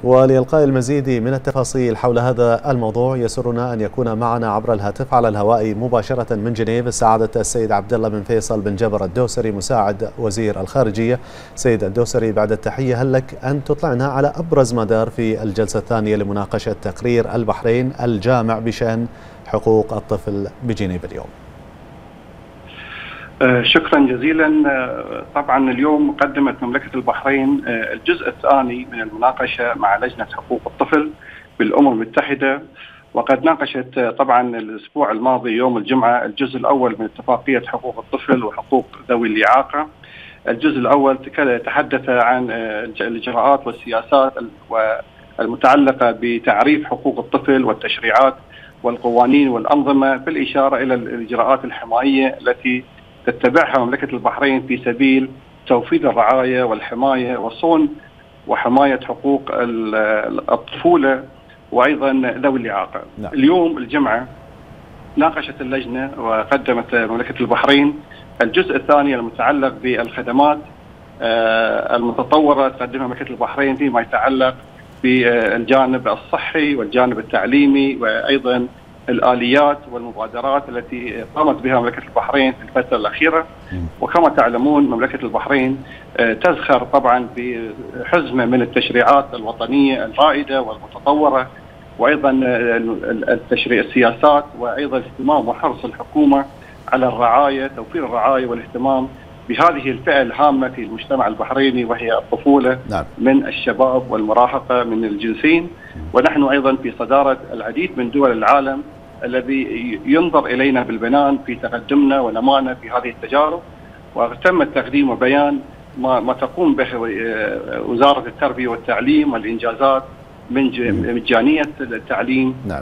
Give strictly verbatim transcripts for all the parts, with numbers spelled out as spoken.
ولإلقاء المزيد من التفاصيل حول هذا الموضوع يسرنا أن يكون معنا عبر الهاتف على الهواء مباشرة من جنيف سعادة السيد عبد الله بن فيصل بن جبر الدوسري مساعد وزير الخارجية. سيد الدوسري، بعد التحية، هل لك أن تطلعنا على أبرز ما دار في الجلسة الثانية لمناقشة تقرير البحرين الجامع بشأن حقوق الطفل بجنيف اليوم؟ شكرا جزيلا. طبعا اليوم قدمت مملكة البحرين الجزء الثاني من المناقشة مع لجنة حقوق الطفل بالأمم المتحدة، وقد ناقشت طبعا الأسبوع الماضي يوم الجمعة الجزء الأول من اتفاقية حقوق الطفل وحقوق ذوي الإعاقة. الجزء الأول تحدث عن الإجراءات والسياسات المتعلقة بتعريف حقوق الطفل والتشريعات والقوانين والأنظمة، بالإشارة إلى الإجراءات الحمائية التي تتبعها مملكة البحرين في سبيل توفير الرعاية والحماية وصون وحماية حقوق الطفولة وأيضا ذوي الإعاقة. نعم. اليوم الجمعة ناقشت اللجنة وقدمت مملكة البحرين الجزء الثاني المتعلق بالخدمات المتطورة تقدمها مملكة البحرين فيما يتعلق بالجانب الصحي والجانب التعليمي وأيضا الآليات والمبادرات التي قامت بها مملكة البحرين في الفترة الأخيرة. وكما تعلمون مملكة البحرين تزخر طبعا بحزمة من التشريعات الوطنية الرائدة والمتطورة، وأيضا التشريع السياسات، وأيضا اهتمام وحرص الحكومة على الرعاية، توفير الرعاية والاهتمام بهذه الفئة الهامة في المجتمع البحريني وهي الطفولة. نعم. من الشباب والمراهقة من الجنسين. ونحن أيضا في صدارة العديد من دول العالم الذي ينظر إلينا بالبنان في تقدمنا ونمانا في هذه التجارب، وتم التقديم وبيان ما, ما تقوم به وزارة التربية والتعليم والإنجازات من مجانية التعليم. نعم.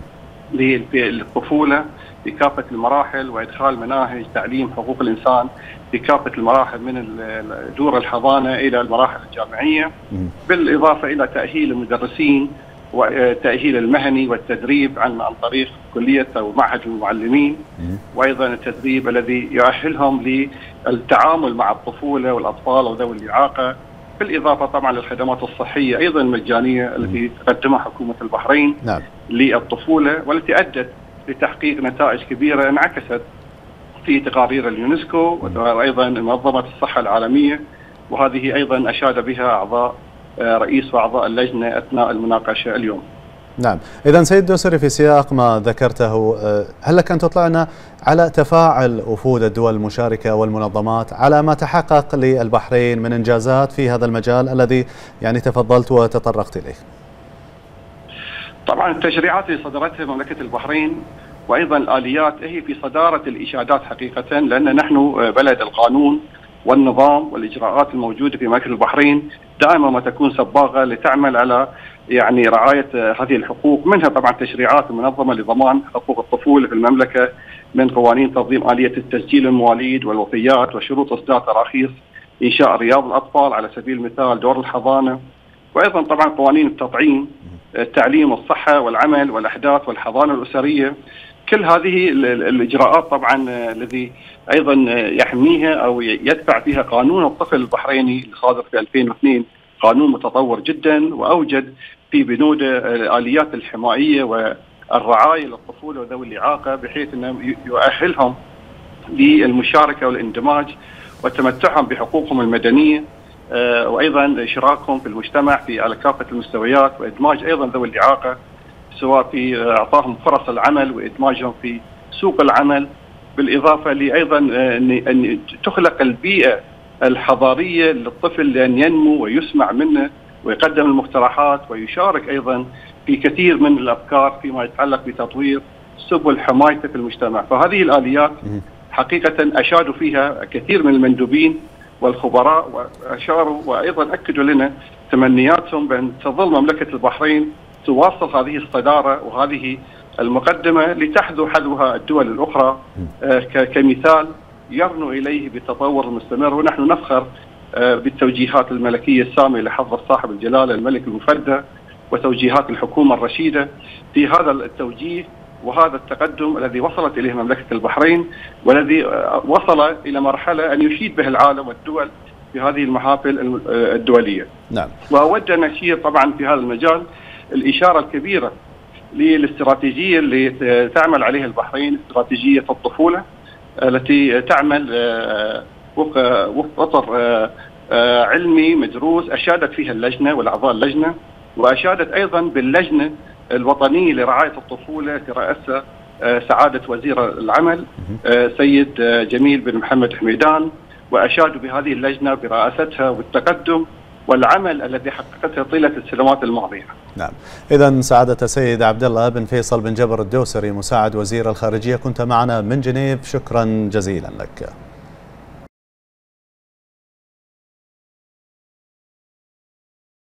للطفولة في كافة المراحل، وإدخال مناهج تعليم حقوق الإنسان في كافة المراحل من دور الحضانة إلى المراحل الجامعية، بالإضافة إلى تأهيل المدرسين وتأهيل المهني والتدريب عن عن طريق كلية أو معهد المعلمين، وأيضا التدريب الذي يؤهلهم للتعامل مع الطفولة والأطفال وذوي الإعاقة، بالإضافة طبعا للخدمات الصحية أيضا المجانية التي تقدمها حكومة البحرين. نعم. للطفولة، والتي أدت لتحقيق نتائج كبيرة انعكست في تقارير اليونسكو وأيضا منظمة الصحة العالمية، وهذه أيضا أشاد بها أعضاء رئيس وأعضاء اللجنة أثناء المناقشة اليوم. نعم. إذا سيد دوسري، في سياق ما ذكرته، هل لك أن تطلعنا على تفاعل وفود الدول المشاركة والمنظمات على ما تحقق للبحرين من إنجازات في هذا المجال الذي يعني تفضلت وتطرقت إليه؟ طبعا التشريعات اللي صدرتها مملكة البحرين وأيضا الآليات هي في صدارة الإشادات حقيقة، لأن نحن بلد القانون والنظام والإجراءات الموجودة في مملكة البحرين دائما ما تكون سباغة لتعمل على يعني رعاية هذه الحقوق، منها طبعا تشريعات منظمة لضمان حقوق الطفولة في المملكة، من قوانين تنظيم آلية التسجيل المواليد والوفيات وشروط إصدار تراخيص إنشاء رياض الأطفال على سبيل المثال، دور الحضانة، وأيضا طبعا قوانين التطعيم، التعليم والصحة والعمل والأحداث والحضانة الأسرية. كل هذه الإجراءات طبعا الذي أيضا يحميها أو يدفع فيها قانون الطفل البحريني اللي صادر في ألفين واثنين، قانون متطور جدا وأوجد في بنوده الآليات الحمائية والرعاية للطفولة وذوي الإعاقة، بحيث أنه يؤهلهم للمشاركة والاندماج وتمتعهم بحقوقهم المدنية، وأيضا إشراكهم في المجتمع في على كافة المستويات، وإدماج أيضا ذوي الإعاقة سواء في إعطاهم فرص العمل وإدماجهم في سوق العمل، بالإضافة لأيضا أن تخلق البيئة الحضارية للطفل لأن ينمو ويسمع منه ويقدم المقترحات ويشارك أيضا في كثير من الأفكار فيما يتعلق بتطوير سبل حمايته في المجتمع. فهذه الآليات حقيقة أشادوا فيها كثير من المندوبين والخبراء، وأشاروا وأيضا أكدوا لنا تمنياتهم بأن تظل مملكة البحرين تواصل هذه الصدارة وهذه المقدمة لتحذو حذوها الدول الأخرى كمثال يرنو إليه بالتطور المستمر. ونحن نفخر بالتوجيهات الملكية السامية لحضرة صاحب الجلالة الملك المفدى وتوجيهات الحكومة الرشيدة في هذا التوجيه وهذا التقدم الذي وصلت إليه مملكة البحرين، والذي وصل إلى مرحلة أن يشيد به العالم والدول في هذه المحافل الدولية. نعم. وأود أن أشير طبعا في هذا المجال الإشارة الكبيرة للاستراتيجية اللي تعمل عليها البحرين، استراتيجية الطفولة التي تعمل وفق وفق اطر علمي مدروس اشادت فيها اللجنه والاعضاء اللجنه، واشادت ايضا باللجنه الوطنيه لرعايه الطفوله برئاسه سعاده وزير العمل سيد جميل بن محمد حميدان، واشادوا بهذه اللجنه براءتها والتقدم والعمل الذي حققته طيله السنوات الماضيه. نعم. إذا سعادة السيد عبد الله بن فيصل بن جبر الدوسري مساعد وزير الخارجية كنت معنا من جنيف، شكرا جزيلا لك.